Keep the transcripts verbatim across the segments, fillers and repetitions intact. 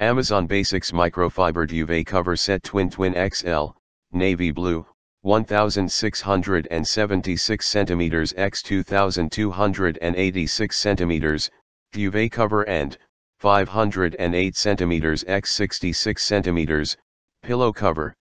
Amazon Basics Microfiber Duvet Cover Set TwinTwin X L, Navy Blue, one thousand six hundred seventy-six centimeters by two thousand two hundred eighty-six centimeters, Duvet Cover and, five hundred eight centimeters by sixty-six centimeters, Pillow Cover.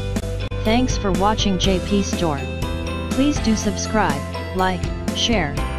Thanks for watching J P Store. Please do subscribe, like, share,